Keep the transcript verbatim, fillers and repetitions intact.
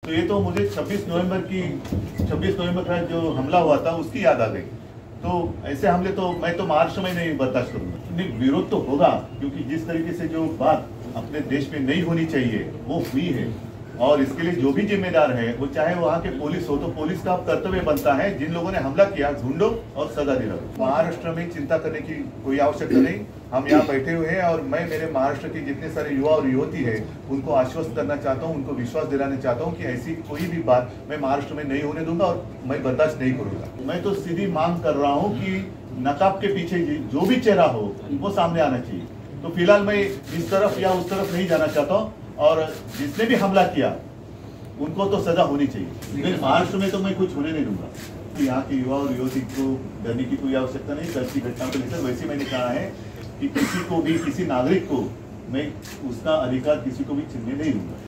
तो ये तो मुझे छब्बीस नवंबर की छब्बीस नवंबर का जो हमला हुआ था उसकी याद आ गई। तो ऐसे हमले तो मैं तो महाराष्ट्र में नहीं बर्दाश्त करूंगा। नहीं, विरोध तो होगा, क्योंकि जिस तरीके से जो बात अपने देश में नहीं होनी चाहिए वो हुई है, और इसके लिए जो भी जिम्मेदार है, वो चाहे वहाँ के पुलिस हो, तो पुलिस का कर्तव्य बनता है जिन लोगों ने हमला किया ढूंढो और सजा दिलाओ। महाराष्ट्र में चिंता करने की कोई आवश्यकता नहीं। हम यहाँ बैठे हुए हैं और मैं मेरे महाराष्ट्र के जितने सारे युवा और युवती है उनको आश्वस्त करना चाहता हूँ, उनको विश्वास दिलाना चाहता हूँ कि ऐसी कोई भी बात मैं महाराष्ट्र में नहीं होने दूंगा और मैं बर्दाश्त नहीं करूंगा। मैं तो सीधी मांग कर रहा हूँ कि नकाब के पीछे जो भी चेहरा हो वो सामने आना चाहिए। तो फिलहाल मैं इस तरफ या उस तरफ नहीं जाना चाहता हूँ, और जिसने भी हमला किया उनको तो सजा होनी चाहिए। लेकिन महाराष्ट्र में तो मैं कुछ होने नहीं दूंगा कि यहाँ के युवा और युवती को डरने की कोई आवश्यकता नहीं। कल की घटना को लेकर वैसे मैंने कहा है कि किसी को भी, किसी नागरिक को मैं उसका अधिकार किसी को भी छीनने नहीं दूंगा।